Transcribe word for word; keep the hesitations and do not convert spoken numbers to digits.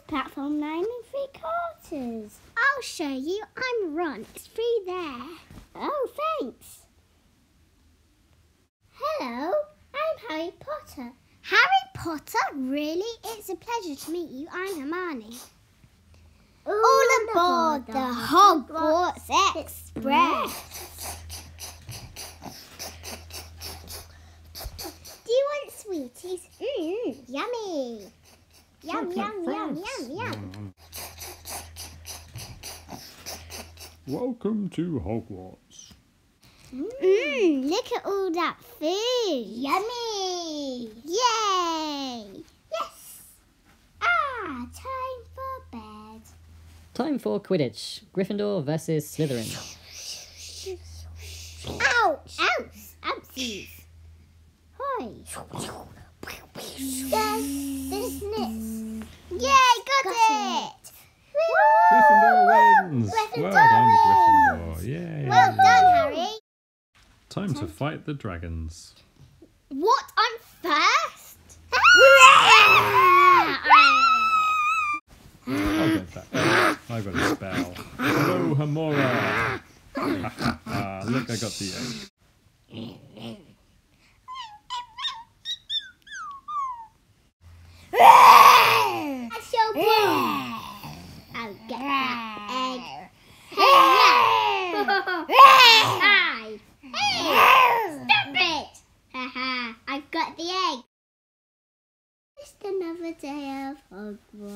platform nine and three quarters. I'll show you. I'm Ron. It's free there. Oh, thanks. Hello, I'm Harry Potter. Harry Potter? Really? It's a pleasure to meet you. I'm Hermione. All aboard the Hogwarts Express. Do you want sweeties? Mmm, yummy. Yum, yum, yum, yum, yum. Welcome to Hogwarts. Mmm, look at all that food. Yummy. Yay. Yes. Ah, time for bed. Time for Quidditch. Gryffindor versus Slytherin. Ouch. Ouch. Ouchies. Hi. There's the snips. Yay, got, got it. it. Gryffindor wins. Gryffindor well done, wins. Gryffindor. Yay. Well done, Harry. Time to fight the dragons. What? I'm first? I'll get that. I've got a spell. Hello, Hamora. Look, I got the egg. That's your ball. I'll get that egg. Hi. Hey, stop it. Haha, I've got the egg. Just another day of Hogwarts.